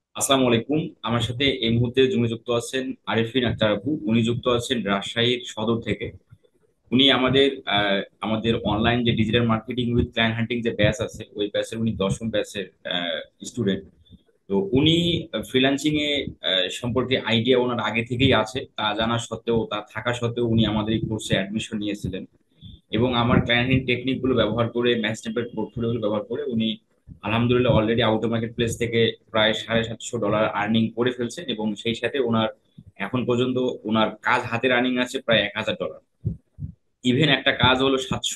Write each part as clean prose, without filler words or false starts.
আসসালামু আলাইকুম। আমার সাথে এই মুহূর্তে জুমে যুক্ত আছেন আরিফিন আক্তার আপু। উনি যুক্ত আছেন রাজশাহীর সদর থেকে। উনি আমাদের অনলাইন যে digital marketing with client hunting যে ব্যাচ আছে, ওই ব্যাচের উনি দশম ব্যাচের স্টুডেন্ট। তো উনি ফ্রিল্যান্সিং এ সম্পর্কে আইডিয়া ওনার আগে থেকেই আছে, তা জানা সত্ত্বেও, তা থাকা সত্ত্বেও উনি আমাদের এই কোর্সে অ্যাডমিশন নিয়েছিলেন। এবং আমার ক্লায়েন্ট টেকনিক গুলো ব্যবহার করে, ম্যাচ টেম্পলেট পোর্টফোলিও গুলো ব্যবহার করে উনি আলহামদুলিল্লাহ অলরেডি আউটো মার্কেট প্লেস থেকে প্রায় $750 আর্নিং করে ফেলছেন। এবং সেই সাথে ওনার এখন পর্যন্ত ওনার কাজ হাতের আর্নিং আছে প্রায় $1000। ইভেন একটা কাজ হলো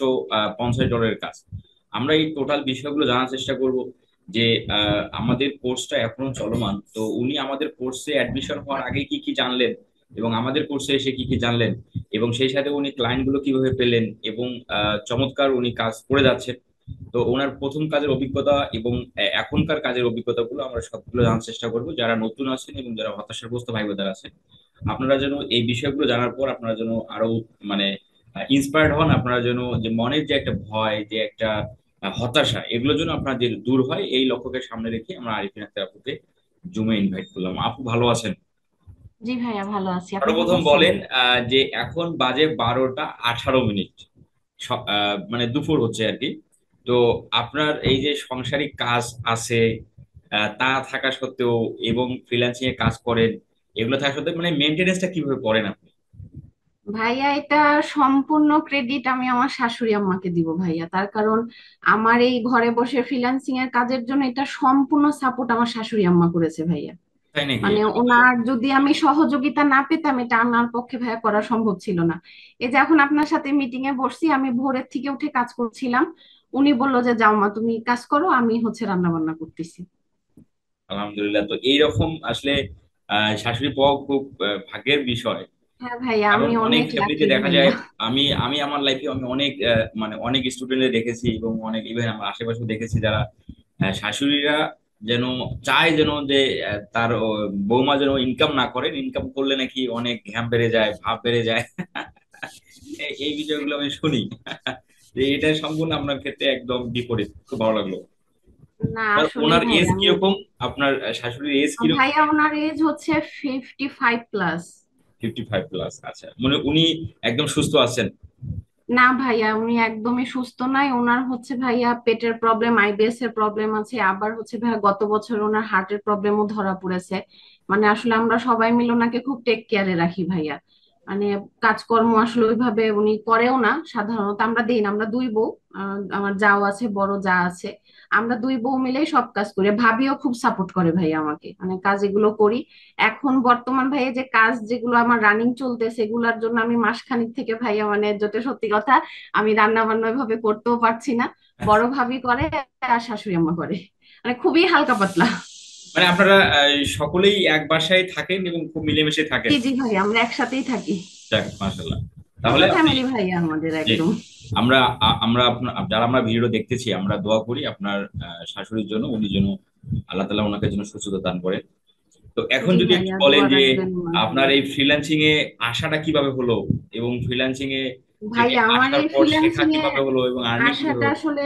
$750 কাজ। আমরা এই টোটাল বিষয়গুলো জানার চেষ্টা করব যে আমাদের কোর্সটা এখনো চলমান, তো উনি আমাদের কোর্সে অ্যাডমিশন হওয়ার আগে কি কি জানলেন এবং আমাদের কোর্সে এসে কি কি জানলেন, এবং সেই সাথে উনি ক্লায়েন্ট গুলো কিভাবে পেলেন, এবং চমৎকার উনি কাজ করে যাচ্ছেন। তো ওনার প্রথম কাজের অভিজ্ঞতা এবং এখনকার কাজের অভিজ্ঞতাগুলো আমরা সবগুলো জানার চেষ্টা করব। যারা নতুন আছেন এবং যারা হতাশাগ্রস্ত ভাই বোনেরা আছেন, আপনারা যেন এই বিষয়গুলো জানার পর আপনারা যেন আরো মানে ইন্সপায়ার্ড হন। আপনারা যেন যে মনের যে একটা ভয়, যে একটা হতাশা, এগুলো যেন আপনার যে দূর হয়, এই লক্ষ্যকে সামনে রেখে আমরা আরিফিন আক্তার আপুকে জুমে ইনভাইট করলাম। আপু ভালো আছেন? জি ভাইয়া, ভালো আছি। আপনি ভালো সর্বপ্রথম আছেন? বলেন যে এখন বাজে 12টা 18 মিনিট, মানে দুপুর হচ্ছে আর কি। তো আপনার এই যে সাংসারিক কাজ আছে, তা থাকা সত্ত্বেও, এবং ফ্রিল্যান্সিং এ কাজ করেন, এগুলো থাকা সত্ত্বেও মানে মেনটেনেন্সটা কিভাবে করেন আপনি? ভাইয়া, এটা সম্পূর্ণ ক্রেডিট আমি আমার শাশুড়ি আম্মাকে দিব ভাইয়া। তার কারণ আমার এই ঘরে বসে ফ্রিল্যান্সিং এর কাজের জন্য এটা সম্পূর্ণ সাপোর্ট আমার শাশুড়ি আম্মা করেছে ভাইয়া। তাই নাকি? মানে ওনার যদি আমি সহযোগিতা না পেতাম, এটা আমার পক্ষে ভাইয়া করা সম্ভব ছিল না। এই যে এখন আপনার সাথে মিটিং এ বসছি, আমি ভোরের থেকে উঠে কাজ করছিলাম। উনি বললো যে যাও মা, তুমি কাজ করো, আমি রান্না বান্না করতেছি। আলহামদুলিল্লাহ। তো এইরকম আসলে শাশুড়ি পাওয়া খুব ভাগ্যের বিষয়। হ্যাঁ ভাইয়া, কারণ আমি অনেক অনেক ফ্যামিলিতে লাকি দেখা যায়, ভাইয়া। আমি আমি আমার লাইফে আমি অনেক মানে অনেক স্টুডেন্টদের দেখেছি, এবং অনেক ইভেন আমার আশেপাশে দেখেছি যারা শাশুড়িরা যেন চায় যেন যে তার বৌমা যেন ইনকাম না করেন, ইনকাম করলে নাকি অনেক ঘ্যাম বেড়ে যায়, ভাব বেড়ে যায়। এই বিষয়গুলো আমি শুনি। যে এটা সম্পূর্ণ আপনার ক্ষেত্রে একদম বিপরীত। খুব ভালো লাগলো। না, আর আসলেই ওনার এজ ভাইয়া আমি, কিরকম? আপনার শাশুড়ির এজ কিরকম? ভাইয়া ওনার এজ হচ্ছে 55+। 55+। আচ্ছা, মানে উনি একদম সুস্থ আছেন? না ভাইয়া, উনি একদমই সুস্থ নাই। ওনার হচ্ছে ভাইয়া পেটের প্রবলেম, আইবিএস এর প্রবলেম আছে। আবার হচ্ছে ভাইয়া গত বছর ওনার হার্টের প্রবলেমও ধরা পড়েছে। মানে আসলে আমরা সবাই মিলে ওনাকে খুব টেক কেয়ারে রাখি ভাইয়া। মানে কাজকর্ম আসলে ওইভাবে উনি করেও না। সাধারণত আমরা দিই না, আমরা দুই বউ, আমার যাও আছে, বড় যা আছে, আমরা দুই বউ মিলেই সব কাজ করি। ভাবিও খুব সাপোর্ট করে ভাইয়া আমাকে, মানে কাজ এগুলো করি। এখন বর্তমান ভাইয়া যে কাজ যেগুলো আমার রানিং চলতেছে, সেগুলোর জন্য আমি মাসখানেক থেকে ভাইয়া, মানে যেটা সত্যি কথা, আমি রান্না বান্না ভাবে করতেও পারছি না। বড় ভাবি করে আর শাশুড়ি আম্মা করে, মানে খুবই হালকা পাতলা। মানে আপনারা সকলেই এক বাসায় থাকেন এবং খুব মিলেমিশে থাকেন? জি জি ভাই, আমরা একসাথেই থাকি। যাক, মাশাআল্লাহ। ছোট তাহলে আপনি, ফ্যামিলি ভাইয়া আমাদের জি, একদম। আমরা আপনার, যারা আমরা ভিডিও দেখতেছি, আমরা দোয়া করি আপনার শাশুড়ির জন্য, উনি যেন আল্লাহ তাআলা ওনাকে যেন সুস্থতা দান করেন। তো এখন জি যদি একটু ভাইয়া, বলেন দোয়া যে রাখবেন ওনার জন্য। আপনার এই ফ্রিল্যান্সিং এ আসাটা কিভাবে হলো, এবং ফ্রিল্যান্সিং এ থেকে ভাইয়া আমার আসার এই পর শেখা ফ্রিল্যান্সিং এ কিভাবে হলো এবং আর্নিং কিভাবে আসাটা হলো? আসলে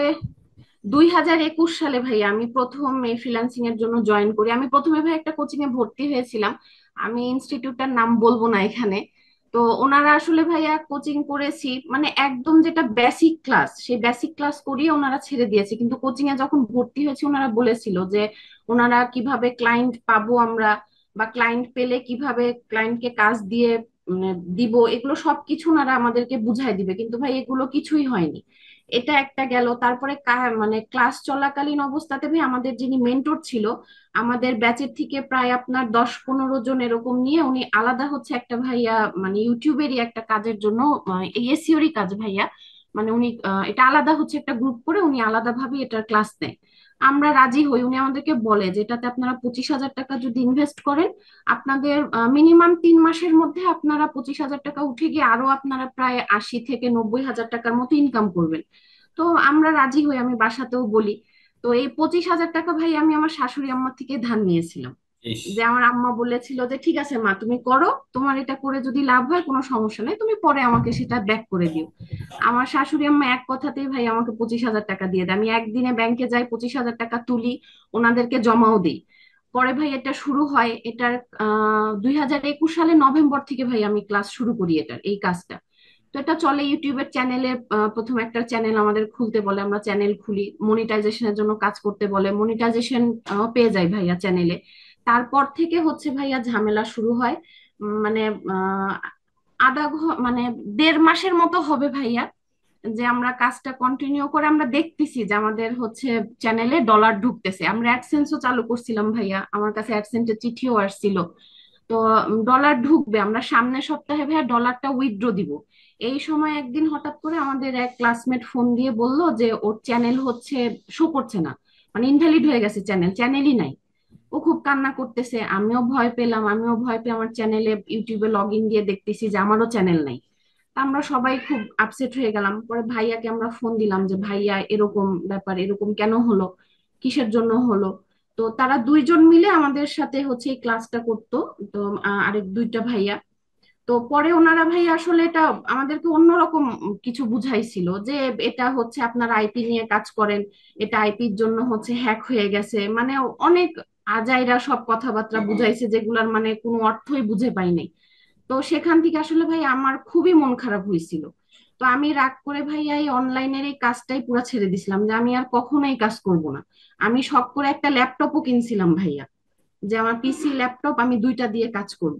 2021 সালে ভাইয়া আমি প্রথম এই ফ্রিল্যান্সিং এর জন্য জয়েন করি। আমি প্রথমে ভাই একটা কোচিং এ ভর্তি হয়েছিলাম। আমি ইনস্টিটিউটটার নাম বলবো না এখানে। তো ওনারা আসলে ভাইয়া কোচিং করেছি, মানে একদম যেটা বেসিক ক্লাস, সেই বেসিক ক্লাস করিয়ে ওনারা ছেড়ে দিয়েছে। কিন্তু কোচিং এ যখন ভর্তি হয়েছে, ওনারা বলেছিল যে ওনারা কিভাবে ক্লায়েন্ট পাবো আমরা, বা ক্লায়েন্ট পেলে কিভাবে ক্লায়েন্টকে কাজ দিয়ে দিব, এগুলো সবকিছু ওনারা আমাদেরকে বুঝাই দিবে। কিন্তু ভাই এগুলো কিছুই হয়নি। এটা একটা গেল। তারপরে মানে ক্লাস চলাকালীন অবস্থাতে ভাই আমাদের যিনি মেন্টর ছিল, আমাদের ব্যাচের থেকে প্রায় আপনার 10-15 জন এরকম নিয়ে উনি আলাদা হচ্ছে একটা ভাইয়া, মানে ইউটিউবেরই একটা কাজের জন্য, এই এসইওরই কাজ ভাইয়া। মানে উনি এটা আলাদা হচ্ছে একটা গ্রুপ করে উনি আলাদা ভাবে এটার ক্লাস নেয়। আমরা রাজি হই। উনি আমাদেরকে বলে যে এটাতে আপনারা 25,000 টাকা যদি ইনভেস্ট করেন, আপনাদের মিনিমাম 3 মাসের মধ্যে আপনারা 25,000 টাকা উঠে গিয়ে আরো আপনারা প্রায় 80 থেকে 90 হাজার টাকার মতো ইনকাম করবেন। তো আমরা রাজি হই, আমি বাসাতেও বলি। তো এই 25,000 টাকা ভাই আমি আমার শাশুড়ি আম্মা থেকে ধার নিয়েছিলাম। ইস। যে আমার আম্মা বলেছিল যে ঠিক আছে মা, তুমি করো, তোমার এটা করে যদি লাভ হয় কোনো সমস্যা নেই, তুমি পরে আমাকে সেটা ব্যাক করে দিও। আমার শাশুড়ি আম্মা এক কথাতেই ভাই আমাকে 25,000 টাকা দিয়ে দেয়। আমি একদিনে ব্যাংকে যাই, 25,000 টাকা তুলি, ওনাদেরকে জমাও দিই। পরে ভাই এটা শুরু হয়, এটার 2021 সালে নভেম্বর থেকে ভাই আমি ক্লাস শুরু করি এটার এই কাজটা। তো এটা চলে ইউটিউবের চ্যানেলে। প্রথম একটা চ্যানেল আমাদের খুলতে বলে, আমরা চ্যানেল খুলি, মনিটাইজেশনের জন্য কাজ করতে বলে, মনিটাইজেশন পেয়ে যায় ভাইয়া চ্যানেলে। তারপর থেকে হচ্ছে ভাইয়া ঝামেলা শুরু হয়। মানে আহ, মানে 1.5 মাসের মতো হবে ভাইয়া, যে আমরা কাজটা কন্টিনিউ করে আমরা দেখতেছি যে আমাদের হচ্ছে চ্যানেলে ডলার ঢুকতেছে। আমরা অ্যাডসেন্সও চালু করছিলাম ভাইয়া, আমার কাছে অ্যাডসেন্সের চিঠিও আসছিল। তো ডলার ঢুকবে, আমরা সামনের সপ্তাহে ভাইয়া ডলারটা উইথড্র দিব। এই সময় একদিন হঠাৎ করে আমাদের এক ক্লাসমেট ফোন দিয়ে বলল যে ওর চ্যানেল হচ্ছে শো করছে না, মানে ইনভ্যালিড হয়ে গেছে, চ্যানেলই নাই। ও খুব কান্না করতেছে, আমিও ভয় পেলাম, আমিও ভয় পেয়ে আমার চ্যানেলে ইউটিউবে লগ ইন দিয়ে দেখতেছি যে আমারও চ্যানেল নাই। তা আমরা সবাই খুব আপসেট হয়ে গেলাম। পরে ভাইয়াকে আমরা ফোন দিলাম যে ভাইয়া এরকম ব্যাপার, এরকম কেন হলো, কিসের জন্য হলো। তো তারা দুইজন মিলে আমাদের সাথে হচ্ছে এই ক্লাসটা করতো। তো আরেক দুইটা ভাইয়া, তো পরে ওনারা ভাই আসলে এটা আমাদেরকে অন্যরকম কিছু বুঝাইছিল যে এটা হচ্ছে আপনার আইপি নিয়ে কাজ করেন, এটা আইপির জন্য হচ্ছে হ্যাক হয়ে গেছে, মানে অনেক আজাইরা সব কথাবার্তা বুঝাইছে যেগুলার মানে কোনো অর্থই বুঝে পাইনি। তো সেখান থেকে আসলে ভাই আমার খুবই মন খারাপ হয়েছিল। তো আমি রাগ করে ভাইয়া এই অনলাইনের এই কাজটাই পুরো ছেড়ে দিছিলাম, যে আমি আর কখনো এই কাজ করব না। আমি শখ করে একটা ল্যাপটপও কিনছিলাম ভাইয়া, যে আমার পিসি ল্যাপটপ আমি দুইটা দিয়ে কাজ করব।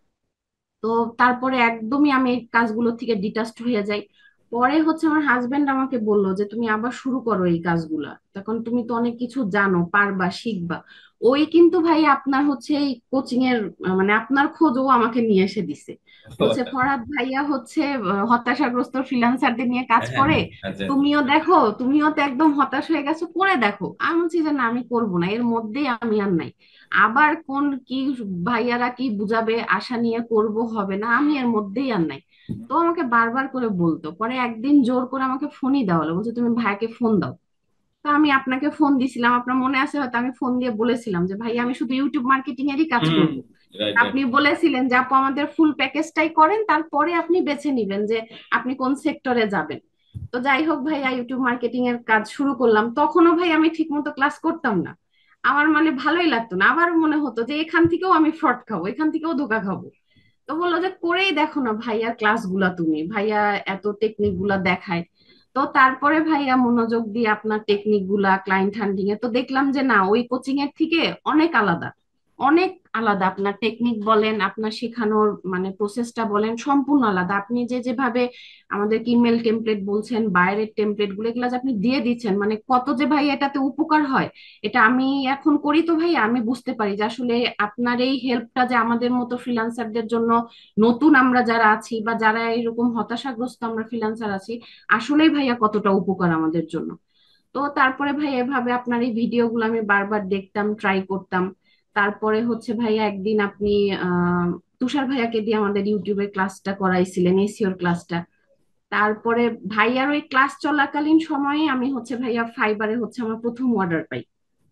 তো তারপরে একদমই আমি এই কাজগুলো থেকে ডিটাচড হয়ে যাই। পরে হচ্ছে আমার হাজবেন্ড আমাকে বলল যে তুমি আবার শুরু করো এই কাজগুলা, তখন তুমি তো অনেক কিছু জানো, পারবা, শিখবা। ওই কিন্তু ভাই আপনার হচ্ছে এই কোচিং এর মানে আপনার খোঁজও আমাকে নিয়ে এসে দিছে। বলছে ফরহাদ ভাইয়া হচ্ছে হতাশাগ্রস্ত ফ্রিল্যান্সারদের নিয়ে কাজ হ্যাঁ, করে, আচ্ছা। তুমিও দেখো, তুমিও তো একদম হতাশ হয়ে গেছো, করে দেখো। আমি বলছি যে না, আমি করবো না, এর মধ্যেই আমি আর নাই। আবার কোন কি ভাইয়ারা কি বুঝাবে আশা নিয়ে করব, হবে না, আমি এর মধ্যেই আর নাই। তো আমাকে বারবার করে বলতো, পরে একদিন জোর করে আমাকে ফোনই দেওয়া হলো, বলছে তুমি ভাইয়াকে ফোন দাও। তো আমি আপনাকে ফোন দিছিলাম, আপনার মনে আছে হয়তো, আমি ফোন দিয়ে বলেছিলাম যে ভাই আমি শুধু ইউটিউব মার্কেটিং এরই কাজ হুম, করব। Right, right. আপনি বলেছিলেন যে আপু আমাদের ফুল প্যাকেজটাই করেন, তারপরে আপনি বেছে নিবেন যে আপনি কোন সেক্টরে যাবেন। তো যাই হোক ভাইয়া, ইউটিউব মার্কেটিং এর কাজ শুরু করলাম। তখনও ভাই আমি ঠিক মতো ক্লাস করতাম না, আমার মানে ভালোই লাগতো না। আবার মনে হতো যে এখান থেকেও আমি ফ্রড খাবো, এখান থেকেও ধোকা খাবো। তো বললো যে করেই দেখো না ভাইয়ার ক্লাসগুলা, তুমি ভাইয়া এত টেকনিক গুলা দেখায়। তো তারপরে ভাইয়া মনোযোগ দিয়ে আপনার টেকনিক গুলা ক্লায়েন্ট হ্যান্ডলিং এ, তো দেখলাম যে না, ওই কোচিং এর থেকে অনেক আলাদা, অনেক আলাদা। আপনার টেকনিক বলেন, আপনার শেখানোর মানে প্রসেসটা বলেন, সম্পূর্ণ আলাদা। আপনি যে যেভাবে আমাদের ইমেল টেমপ্লেট বলছেন, বাইরের টেমপ্লেট গুলো, এগুলো যে আপনি দিয়ে দিচ্ছেন, মানে কত যে ভাই এটাতে উপকার হয়। এটা আমি এখন করি তো ভাই আমি বুঝতে পারি যে আসলে আপনার এই হেল্পটা যে আমাদের মতো ফ্রিল্যান্সারদের জন্য, নতুন আমরা যারা আছি বা যারা এরকম হতাশাগ্রস্ত আমরা ফ্রিল্যান্সার আছি, আসলেই ভাইয়া কতটা উপকার আমাদের জন্য। তো তারপরে ভাই এভাবে আপনার এই ভিডিওগুলো আমি বারবার দেখতাম, ট্রাই করতাম। তারপরে হচ্ছে ভাইয়া একদিন আপনি আহ তুষার ভাইয়াকে দিয়ে আমাদের ইউটিউবে ক্লাসটা করাইছিলেন, এসিওর ক্লাসটা। তারপরে ভাইয়ার ওই ক্লাস চলাকালীন সময়ে আমি হচ্ছে ভাইয়া ফাইবারে হচ্ছে আমার প্রথম অর্ডার পাই।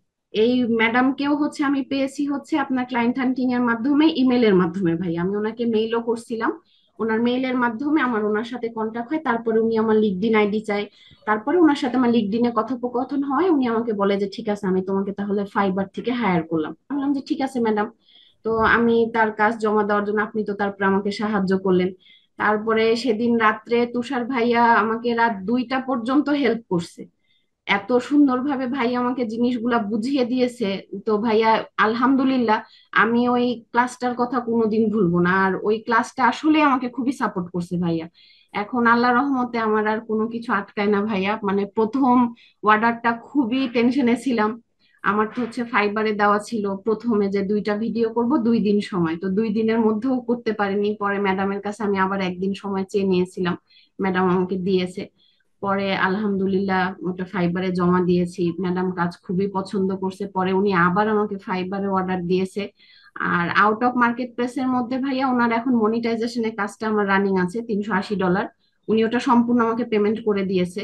এই ম্যাডামকেও হচ্ছে আমি পেয়েছি হচ্ছে আপনার ক্লায়েন্ট হান্টিং এর মাধ্যমে, ইমেলের মাধ্যমে। ভাই আমি ওনাকে মেইলও করছিলাম, ওনার মেইলের মাধ্যমে আমার ওনার সাথে কন্ট্যাক্ট হয়। তারপরে উনি আমার লিঙ্কডইন আইডি চাই, তারপরে ওনার সাথে আমার লিঙ্কডইনে কথোপকথন হয়। উনি আমাকে বলে যে ঠিক আছে, আমি তোমাকে তাহলে ফাইবার থেকে হায়ার করলাম। আমি বললাম যে ঠিক আছে ম্যাডাম। তো আমি তার কাজ জমা দেওয়ার জন্য, আপনি তো তারপরে আমাকে সাহায্য করলেন। তারপরে সেদিন রাত্রে তুষার ভাইয়া আমাকে রাত 2টা পর্যন্ত হেল্প করছে, এত সুন্দরভাবে ভাই আমাকে জিনিসগুলা বুঝিয়ে দিয়েছে। তো ভাইয়া আলহামদুলিল্লাহ, আমি ওই ক্লাসটার কথা কোনোদিন ভুলবো না। আর ওই ক্লাসটা আসলে আমাকে খুবই সাপোর্ট করছে ভাইয়া। এখন আল্লাহ রহমতে আমার আর কোনো কিছু আটকায় না ভাইয়া। মানে প্রথম অর্ডারটা খুবই টেনশনে ছিলাম। আমার তো হচ্ছে ফাইবারে দেওয়া ছিল প্রথমে যে 2টা ভিডিও করব 2 দিন সময়, তো 2 দিনের মধ্যেও করতে পারিনি। পরে ম্যাডামের কাছে আমি আবার একদিন সময় চেয়ে নিয়েছিলাম, ম্যাডাম আমাকে দিয়েছে। পরে আলহামদুলিল্লাহ ওটা ফাইবারে জমা দিয়েছি, ম্যাডাম কাজ খুবই পছন্দ করছে। পরে উনি আবার আমাকে ফাইবারে অর্ডার দিয়েছে। আর আউট অফ মার্কেট প্লেসের মধ্যে ভাইয়া ওনার এখন মনিটাইজেশনের কাজটা আমার রানিং আছে, $380। উনি ওটা সম্পূর্ণ আমাকে পেমেন্ট করে দিয়েছে।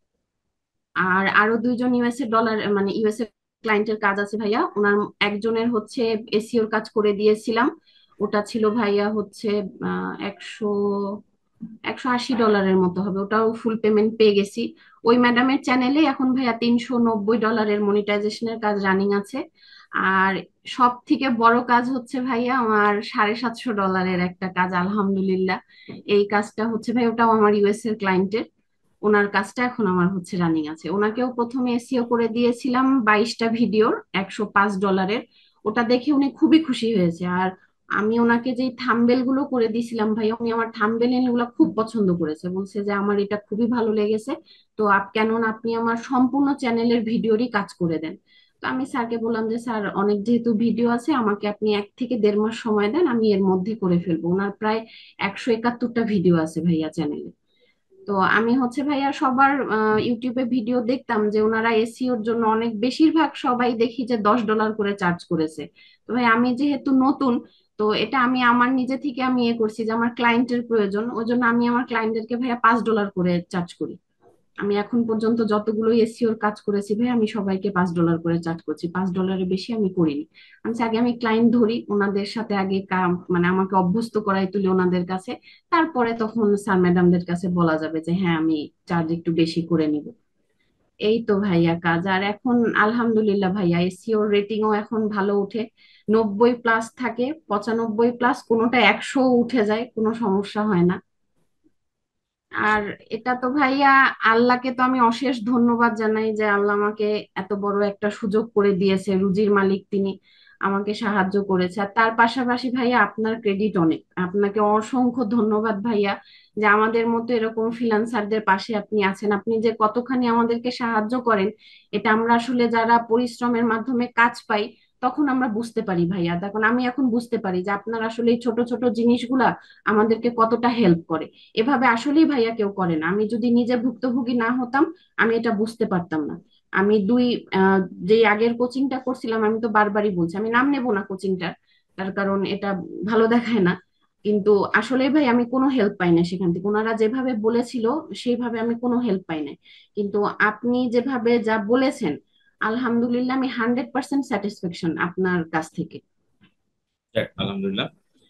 আর আরো দুইজন ইউএসএ ডলার মানে ইউএসএ ক্লায়েন্টের কাজ আছে ভাইয়া, ওনার একজনের হচ্ছে এসিওর কাজ করে দিয়েছিলাম। ওটা ছিল ভাইয়া হচ্ছে 180 ডলারের মতো হবে, ওটাও ফুল পেমেন্ট পেয়ে গেছি। ওই ম্যাডামের চ্যানেলে এখন ভাইয়া $390 মনিটাইজেশনের কাজ রানিং আছে। আর সব থেকে বড় কাজ হচ্ছে ভাইয়া আমার $750 একটা কাজ, আলহামদুলিল্লাহ। এই কাজটা হচ্ছে ভাই, ওটাও আমার ইউএস এর ক্লায়েন্টের। ওনার কাজটা এখন আমার হচ্ছে রানিং আছে। ওনাকেও প্রথমে এসিও করে দিয়েছিলাম 22টা ভিডিওর, $105। ওটা দেখে উনি খুবই খুশি হয়েছে। আর আমি ওনাকে যে থাম্বেল গুলো করে দিয়েছিলাম ভাই, উনি আমার থাম্বেল গুলো খুব পছন্দ করেছে, বলছে যে আমার এটা খুবই ভালো লেগেছে। তো কেননা আপনি আমার সম্পূর্ণ চ্যানেলের ভিডিওরই কাজ করে দেন। তো আমি স্যারকে বললাম যে স্যার, অনেক যেহেতু ভিডিও আছে, আমাকে আপনি 1 থেকে 1.5 মাস সময় দেন, আমি এর মধ্যে করে ফেলবো। ওনার প্রায় 171টা ভিডিও আছে ভাইয়া চ্যানেলে। তো আমি হচ্ছে ভাইয়া সবার ইউটিউবে ভিডিও দেখতাম যে ওনারা এসিওর জন্য অনেক, বেশিরভাগ সবাই দেখি যে $10 করে চার্জ করেছে। তো ভাই আমি যেহেতু নতুন, তো এটা আমি আমার নিজে থেকে আমি করছি যে আমার ক্লায়েন্টের প্রয়োজন, ওই জন্য আমি আমার ক্লায়েন্টদেরকে ভাইয়া $5 করে চার্জ করি। আমি এখন পর্যন্ত যতগুলো এসিওর কাজ করেছি ভাই, আমি সবাইকে $5 করে চার্জ করছি, $5 বেশি আমি করিনি। আমি চাই আগে আমি ক্লায়েন্ট ধরি, ওনাদের সাথে আগে মানে আমাকে অভ্যস্ত করাই তুলি ওনাদের কাছে। তারপরে তখন স্যার ম্যাডামদের কাছে বলা যাবে যে হ্যাঁ, আমি চার্জ একটু বেশি করে নিব। এই তো ভাইয়া কাজ। আর এখন আলহামদুলিল্লাহ ভাইয়া এসিওর রেটিংও এখন ভালো উঠে, 90+ থাকে, 95+, কোনোটা 100 উঠে যায়, কোনো সমস্যা হয় না। আর এটা তো ভাইয়া, আল্লাহকে তো আমি অশেষ ধন্যবাদ জানাই যে আল্লাহ আমাকে এত বড় একটা সুযোগ করে দিয়েছে, রুজির মালিক তিনি, আমাকে সাহায্য করেছে। আর তার পাশাপাশি ভাইয়া আপনার ক্রেডিট অনেক, আপনাকে অসংখ্য ধন্যবাদ ভাইয়া, যে আমাদের মতো এরকম ফ্রিল্যান্সারদের পাশে আপনি আছেন। আপনি যে কতখানি আমাদেরকে সাহায্য করেন, এটা আমরা আসলে যারা পরিশ্রমের মাধ্যমে কাজ পাই, তখন আমরা বুঝতে পারি ভাইয়া। দেখুন, আমি এখন বুঝতে পারি যে আপনার আসলে এই ছোট ছোট জিনিসগুলা আমাদেরকে কতটা হেল্প করে। এভাবে আসলেই ভাইয়া কেউ করে না। আমি যদি নিজে ভুক্তভোগী না হতাম, আমি এটা বুঝতে পারতাম না। আমি আহ, যে আগের কোচিংটা করছিলাম, আমি তো বারবারই বলছি আমি নাম নেব না কোচিংটার, তার কারণ এটা ভালো দেখায় না। কিন্তু আসলে ভাই আমি কোনো হেল্প পাই না সেখান থেকে, ওনারা যেভাবে বলেছিল সেইভাবে আমি কোনো হেল্প পাই না। কিন্তু আপনি যেভাবে যা বলেছেন, আলহামদুলিল্লাহ আমি 100% স্যাটিসফ্যাকশন আপনার কাছ থেকে। যাক, আলহামদুলিল্লাহ।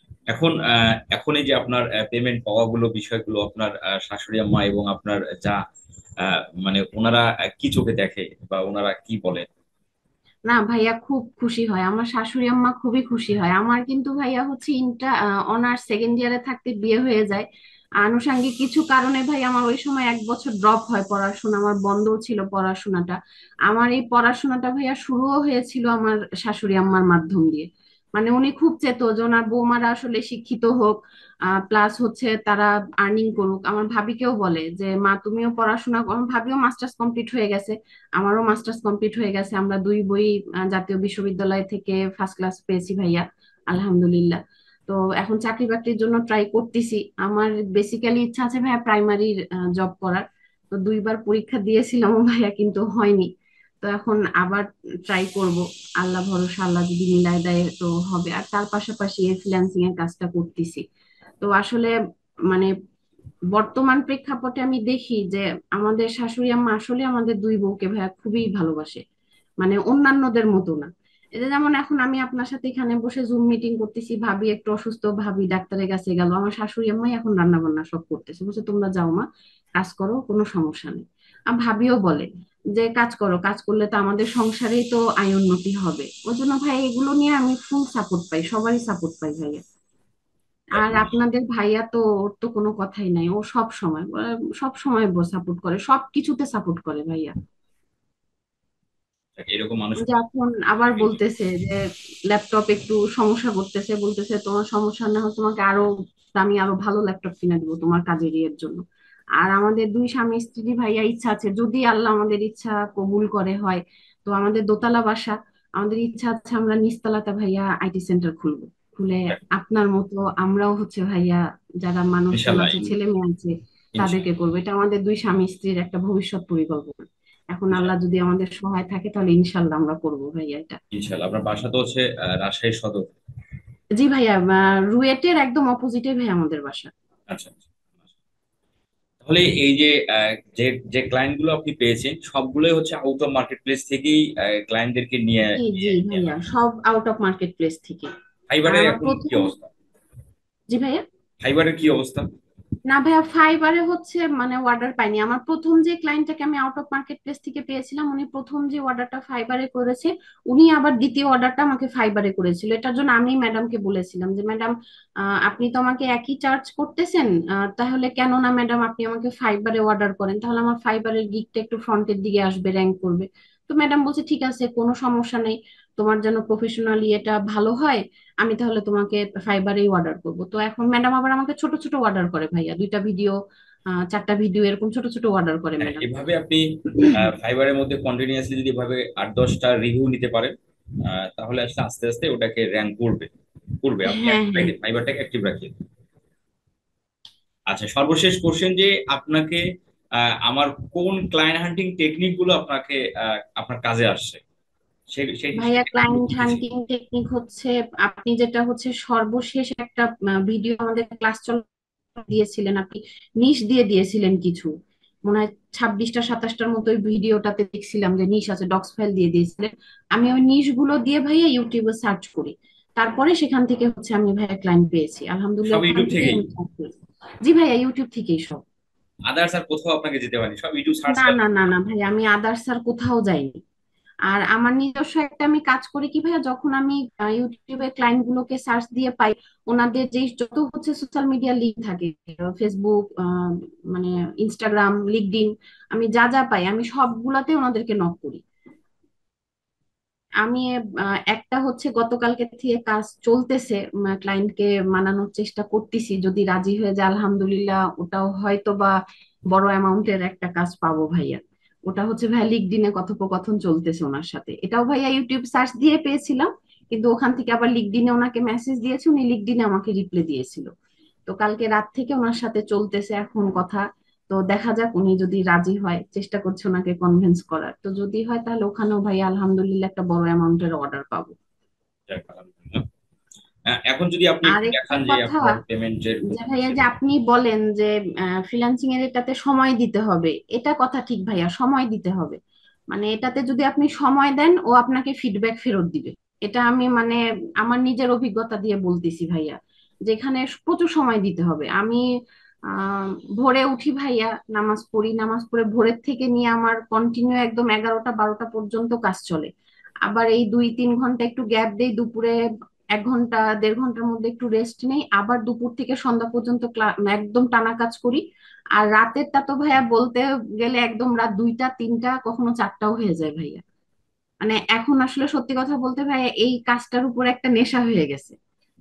এখন এই যে আপনার পেমেন্ট পাওয়াগুলো বিষয়গুলো আপনার শাশুড়ি আম্মা এবং আপনার যা মানে ওনারা কি চোখে দেখে বা ওনারা কি বলে? না ভাইয়া, খুব খুশি হয়, আমার শাশুড়ি আম্মা খুবই খুশি হয়। আমার কিন্তু ভাইয়া হচ্ছে অনার্স সেকেন্ড ইয়ারে থাকতে বিয়ে হয়ে যায়। আনুষঙ্গিক কিছু কারণে ভাই আমার ওই সময় 1 বছর ড্রপ হয় পড়াশোনা, আমার বন্ধও ছিল পড়াশোনাটা। আমার এই পড়াশোনাটা ভাইয়া শুরুও হয়েছিল আমার শাশুড়ি আম্মার মাধ্যম দিয়ে। মানে উনি খুব চেত যে ওনার বৌমারা আসলে শিক্ষিত হোক, প্লাস হচ্ছে তারা আর্নিং করুক। আমার ভাবিকেও বলে যে মা তুমিও পড়াশোনা করো। আমার ভাবিও মাস্টার্স কমপ্লিট হয়ে গেছে, আমারও মাস্টার্স কমপ্লিট হয়ে গেছে, আমরা দুই বই জাতীয় বিশ্ববিদ্যালয় থেকে ফার্স্ট ক্লাস পেয়েছি ভাইয়া, আলহামদুলিল্লাহ। তো এখন চাকরি বাকরির জন্য ট্রাই করতেছি। আমার বেসিক্যালি ইচ্ছা আছে ভাইয়া প্রাইমারির জব করার। তো 2বার পরীক্ষা দিয়েছিলাম ভাইয়া, কিন্তু হয়নি। তো এখন আবার ট্রাই করব, আল্লাহ ভরসা, আল্লাহ যদি মিলায় দেয় তো হবে। আর তার পাশাপাশি এই ফ্রিল্যান্সিং এর কাজটা করতেছি। তো আসলে মানে বর্তমান প্রেক্ষাপটে আমি দেখি যে আমাদের শাশুড়ি আম্মা আসলে আমাদের দুই বউকে ভাইয়া খুবই ভালোবাসে, মানে অন্যান্যদের মতো না। এই যে যেমন এখন আমি আপনার সাথে এখানে বসে জুম মিটিং করতেছি, ভাবি একটু অসুস্থ, ভাবি ডাক্তারের কাছে গেল, আমার শাশুড়ি আম্মাই এখন রান্না বান্না সব করতেছে, বলছে তোমরা যাও মা, কাজ করো, কোনো সমস্যা নেই। আর ভাবিও বলে যে কাজ করো, কাজ করলে তো আমাদের সংসারেই তো আয় উন্নতি হবে। ওই জন্য ভাই এগুলো নিয়ে আমি ফুল সাপোর্ট পাই, সবারই সাপোর্ট পাই ভাইয়া। আর আপনাদের ভাইয়া তো, ওর তো কোনো কথাই নাই, ও সব সময় সব সময় সাপোর্ট করে, সব কিছুতে সাপোর্ট করে ভাইয়া। এরকম মানুষ যে এখন আবার বলতেছে যে ল্যাপটপ একটু সমস্যা করতেছে, বলতেছে তোমার সমস্যা না হয় তোমাকে আরো দামি আরো ভালো ল্যাপটপ কিনে দিব তোমার কাজের ইয়ের জন্য। আর আমাদের দুই স্বামী স্ত্রী ভাইয়া ইচ্ছা আছে, যদি আল্লাহ আমাদের ইচ্ছা কবুল করে হয়, তো আমাদের দোতলা বাসা, আমাদের ইচ্ছা আছে আমরা নিচতলাতে ভাইয়া আইটি সেন্টার খুলবো। খুলে আপনার মতো আমরাও হচ্ছে ভাইয়া, যারা মানুষজন ইনশাল্লাহ। আছে ছেলে মেয়ে আছে, তাদেরকে ইনশাল্লাহ। করবো। এটা আমাদের দুই স্বামী স্ত্রীর একটা ভবিষ্যৎ পরিকল্পনা। এখন আল্লাহ যদি আমাদের সহায় থাকে তাহলে ইনশাল্লাহ আমরা করবো ভাইয়া এটা। ইনশাল্লাহ। আপনার বাসা তো হচ্ছে রাজশাহী সদর? জি ভাইয়া, রুয়েটের একদম অপোজিটে ভাইয়া আমাদের বাসা। আচ্ছা, আচ্ছা। তাহলে এই যে যে যে ক্লায়েন্ট গুলো আপনি পেয়েছেন সবগুলোই হচ্ছে আউট অফ মার্কেট প্লেস থেকেই ক্লায়েন্টদেরকে নিয়ে জি নিয়ে জি নিয়ে ভাইয়া, হয়? সব আউট অফ মার্কেট প্লেস থেকে। আর ফাইবারের আমার এখন কি প্রথম, অবস্থা? জি ভাইয়া, ফাইবারের কি অবস্থা? না ভাইয়া, ফাইবারে হচ্ছে মানে অর্ডার পাইনি। আমার প্রথম যে ক্লায়েন্টটাকে আমি আউট অফ মার্কেট প্লেস থেকে পেয়েছিলাম, উনি প্রথম যে অর্ডারটা ফাইবারে করেছে, উনি আবার দ্বিতীয় অর্ডারটা আমাকে ফাইবারে করেছিল। এটার জন্য আমি ম্যাডামকে বলেছিলাম যে ম্যাডাম, আপনি তো আমাকে একই চার্জ করতেছেন, তাহলে কেন না ম্যাডাম আপনি আমাকে ফাইবারে অর্ডার করেন, তাহলে আমার ফাইবারের গিকটা একটু ফ্রন্টের দিকে আসবে, র্যাঙ্ক করবে। তো ম্যাডাম বলছে ঠিক আছে, কোনো সমস্যা নেই, তোমার যেন প্রফেশনালি এটা ভালো হয়, আমি তাহলে তোমাকে ফাইবারেই অর্ডার করবো। তো এখন ম্যাডাম আবার আমাকে ছোট ছোট অর্ডার করে ভাইয়া, 2টা ভিডিও, 4টা ভিডিও, এরকম ছোট ছোট অর্ডার করে হ্যাঁ, ম্যাডাম। এভাবে আপনি ফাইবারের মধ্যে কন্টিনিউয়াসলি যদি এভাবে 8-10টা রিভিউ নিতে পারেন, তাহলে আসলে আস্তে আস্তে ওটাকে র্যাঙ্ক করবে করবে আপনি হ্যাঁ অ্যাক্টিভ হ্যাঁ। রাখেন, ফাইবারটাকে অ্যাক্টিভ রাখেন। আচ্ছা, সর্বশেষ কোশ্চেন যে আপনাকে আমার কোন ক্লায়েন্ট হান্টিং টেকনিক গুলো আপনাকে আপনার কাজে আসছে, সেই সেই সেই ভাইয়া টেকনিকগুলো ক্লায়েন্ট কি কি ছিল? হান্টিং টেকনিক হচ্ছে, আপনি যেটা হচ্ছে সর্বশেষ একটা ভিডিও আমাদের ক্লাস দিয়েছিলেন আপনি, নিশ দিয়ে দিয়েছিলেন কিছু, মনে হয় 26টা 27টার মতো ওই ভিডিওটাতে দেখছিলাম যে নিশ আছে, ডক্স ফাইল দিয়ে দিয়েছিলেন। আমি ওই নিশ গুলো দিয়ে ভাইয়া ইউটিউবে সার্চ করি, তারপরে সেখান থেকে হচ্ছে আমি ভাইয়া ক্লায়েন্ট পেয়েছি আলহামদুলিল্লাহ, সব ওখান ইউটিউব থেকে থেকেই? আমি client পেয়েছি। জি ভাইয়া, ইউটিউব থেকেই সব। আদার্স আর কোথাও আপনাকে যেতে পারেনি, সব ইউটিউব সার্চ না করে? না না না ভাই, আমি আদার্স আর কোথাও যাইনি। আর আমার নিজস্ব একটা আমি কাজ করি কি ভাইয়া, যখন আমি ইউটিউবে ক্লায়েন্ট গুলোকে সার্চ দিয়ে পাই, ওনাদের যে যত হচ্ছে সোশ্যাল মিডিয়া লিঙ্ক থাকে, ফেসবুক, মানে ইনস্টাগ্রাম, লিঙ্কডইন, আমি যা যা পাই আমি সবগুলাতে ওনাদেরকে নক করি। আমি একটা হচ্ছে গতকালকে থেকে কাজ চলতেছে, ক্লায়েন্টকে মানানোর চেষ্টা করতেছি, যদি রাজি হয়ে যায় আলহামদুলিল্লাহ, ওটাও হয়তো বা বড় অ্যামাউন্টের একটা কাজ পাবো ভাইয়া। ওটা হচ্ছে ভাইয়া লিঙ্কডইনে কথোপকথন চলতেছে ওনার সাথে, এটাও ভাইয়া ইউটিউব সার্চ দিয়ে পেয়েছিলাম, কিন্তু ওখান থেকে আবার লিঙ্কডইনে ওনাকে মেসেজ দিয়েছি, উনি লিঙ্কডইনে আমাকে রিপ্লাই দিয়েছিল। তো কালকে রাত থেকে ওনার সাথে চলতেছে এখন কথা। তো দেখা যাক, উনি যদি রাজি হয়, চেষ্টা করছে ওনাকে কনভিন্স করার, তো যদি হয় তাহলে ওখানেও ভাই আলহামদুলিল্লাহ একটা বড় অ্যামাউন্টের অর্ডার পাবো। যাক, আলহামদুলিল্লাহ। হ্যাঁ, এখন যদি আপনি আর একটু একটা দেখান যে কথা, আপনার পেমেন্টের যে ভাইয়া যে সেটা। আপনি বলেন যে ফ্রিল্যান্সিং এর এটাতে সময় দিতে হবে, এটা কথা ঠিক ভাইয়া, সময় দিতে হবে। মানে এটাতে যদি আপনি সময় দেন, ও আপনাকে ফিডব্যাক ফেরত দিবে। এটা আমি মানে আমার নিজের অভিজ্ঞতা দিয়ে বলতেছি ভাইয়া, যেখানে প্রচুর সময় দিতে হবে। আমি আহ ভোরে উঠি ভাইয়া, নামাজ পড়ি, নামাজ পড়ে ভোরের থেকে নিয়ে আমার কন্টিনিউ একদম 11টা 12টা পর্যন্ত কাজ চলে। আবার এই 2-3 ঘন্টা একটু গ্যাপ দেই দুপুরে, 1 ঘন্টা 1.5 ঘন্টার মধ্যে একটু রেস্ট নেই, আবার দুপুর থেকে সন্ধ্যা পর্যন্ত একদম টানা কাজ করি। আর রাতেরটা তো ভাইয়া বলতে গেলে একদম রাত 2টা 3টা, কখনো 4টাও হয়ে যায় ভাইয়া। মানে এখন আসলে সত্যি কথা বলতে ভাইয়া, এই কাজটার উপর একটা নেশা হয়ে গেছে।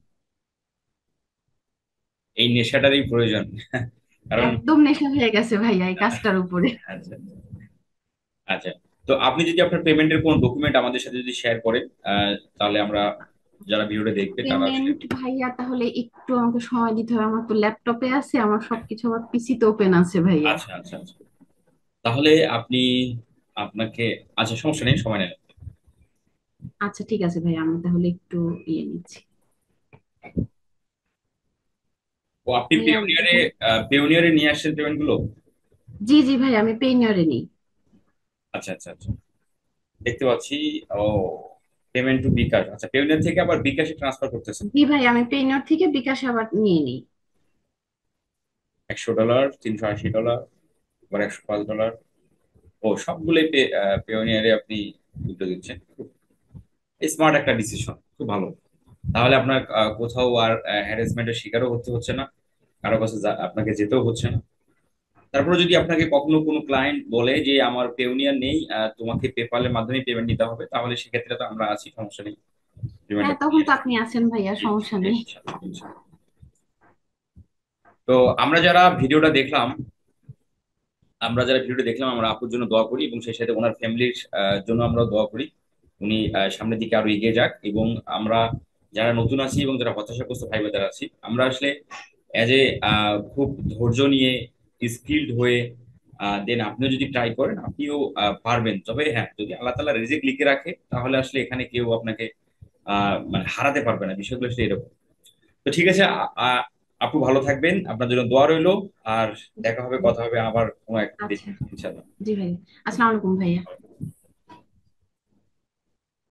এই নেশাটারই প্রয়োজন কারণ একদম নেশা হয়ে গেছে ভাইয়া এই আহ, কাজটার উপরে। আচ্ছা আচ্ছা, তো আপনি যদি আপনার পেমেন্টের কোন ডকুমেন্ট আমাদের সাথে যদি শেয়ার করেন, তাহলে আমরা, যারা ভিডিওটা দেখবে তারা আসলে। পেমেন্ট ভাইয়া তাহলে একটু আমাকে সময় দিতে হবে, আমার তো ল্যাপটপে আছে, আমার সবকিছু আমার পিসিতে ওপেন আছে ভাইয়া। আচ্ছা আচ্ছা আচ্ছা, তাহলে আপনি, আপনাকে, আচ্ছা সমস্যা নেই, সময় নেন। আচ্ছা ঠিক আছে ভাইয়া, আমি তাহলে একটু ইয়ে নিচ্ছি। ও, আপনি নিয়ে পেওনিয়ারে, দেখুন। পেওনিয়ারে নিয়ে আসছেন পেমেন্ট গুলো? জি জি ভাই, আমি পেইনিয়রে নেই। আচ্ছা আচ্ছা আচ্ছা, দেখতে পাচ্ছি। ও, পেমেন্ট টু বিকাশ, আচ্ছা পেওনিয়ার থেকে আবার বিকাশে ট্রান্সফার করতেছেন। জি ভাই, আমি পেইনিয়র থেকে বিকাশে আবার নিয়ে নিই। $100, $380, আবার $105। ও, সবগুলোই পেওনিয়ারে আপনি উদ্যোগ দিচ্ছেন, খুব স্মার্ট একটা ডিসিশন, খুব ভালো। তাহলে আপনার কোথাও আর হ্যারাসমেন্টের শিকারও হতে হচ্ছে না, কারো কাছে আপনাকে যেতেও হচ্ছে না। তারপরে যদি আপনাকে কখনো কোনো ক্লায়েন্ট বলে যে আমার পেওনিয়ার নেই, তোমাকে পেপালের মাধ্যমে পেমেন্ট নিতে হবে, তাহলে সেক্ষেত্রে তো আমরা আছি, সমস্যা নেই, পেমেন্ট হ্যাঁ, আপনি তখন নিয়ে তো আসবেন। আপনি আছেন ভাইয়া, জি জি সমস্যা জি, নেই। ইনশাল্লাহ ইনশাল্লাহ। তো আমরা যারা ভিডিওটা দেখলাম, আমরা আপুর জন্য দোয়া করি, এবং সেই সাথে ওনার ফ্যামিলির জন্য আমরা দোয়া করি। উনি সামনের দিকে আরো এগিয়ে যাক, এবং আমরা যারা নতুন আছি এবং যারা হতাশাগ্রস্ত ভাই বোনেরা আছি, আমরা আসলে এজ এ খুব ধৈর্য নিয়ে, স্কিলড হয়ে, দেন আপনিও যদি ট্রাই করেন, আপনিও পারবেন। তবে হ্যাঁ, যদি আল্লাহ তাআলা রিজিক লিখে রাখে, তাহলে আসলে এখানে কেউ আপনাকে মানে হারাতে পারবে না, বিষয়গুলো আসলে এরকম। তো ঠিক আছে, আপু ভালো থাকবেন, আপনার জন্য দোয়া রইলো। আর দেখা হবে, কথা হবে আবার কোনো একদিন, আচ্ছা। ইনশাল্লাহ। জি ভাই। আসসালামু আলাইকুম ভাইয়া।